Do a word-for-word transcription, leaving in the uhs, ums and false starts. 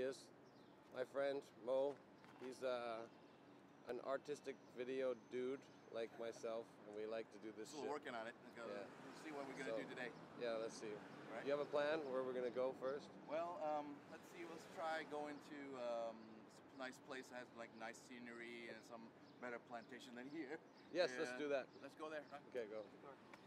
is my friend Mo. He's uh, an artistic video dude like myself, and we like to do this Still shit. working on it. Yeah. Let's see what we're gonna so, do today. Yeah, let's see. Right. Do you have a plan where we're gonna go first? Well, um, let's see. Let's try going to um, a nice place that has like nice scenery and some better plantation than here. Yes, yeah. let's do that. Let's go there. Right? Okay, go.